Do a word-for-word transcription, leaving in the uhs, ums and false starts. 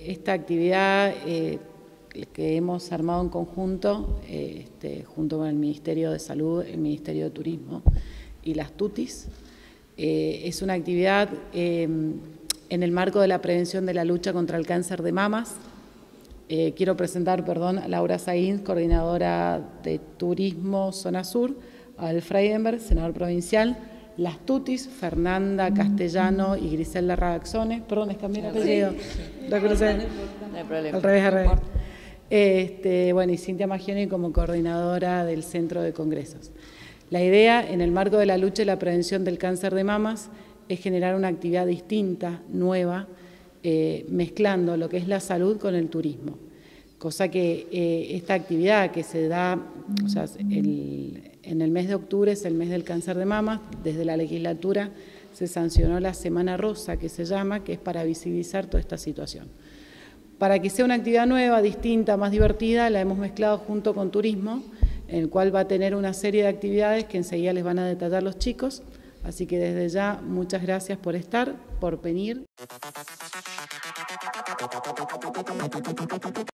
esta actividad eh, que hemos armado en conjunto, eh, este, junto con el Ministerio de Salud, el Ministerio de Turismo y las tutis, eh, es una actividad eh, en el marco de la prevención de la lucha contra el cáncer de mamas. Eh, quiero presentar, perdón, a Laura Sainz, coordinadora de Turismo Zona Sur, a Abel Freidenberg, senador provincial, las tutis, Fernanda Castellano y Griselda Ragazzone. Perdón, es cambiar el apellido. Sí. No, no hay problema. Al revés, al revés. Este, bueno, y Cintia Magioni como coordinadora del Centro de Congresos. La idea, en el marco de la lucha y la prevención del cáncer de mamas, es generar una actividad distinta, nueva, eh, mezclando lo que es la salud con el turismo. Cosa que eh, esta actividad que se da, o sea, el, en el mes de octubre es el mes del cáncer de mamas, desde la legislatura se sancionó la Semana Rosa, que se llama, que es para visibilizar toda esta situación. Para que sea una actividad nueva, distinta, más divertida, la hemos mezclado junto con turismo, en el cual va a tener una serie de actividades que enseguida les van a detallar los chicos. Así que desde ya, muchas gracias por estar, por venir.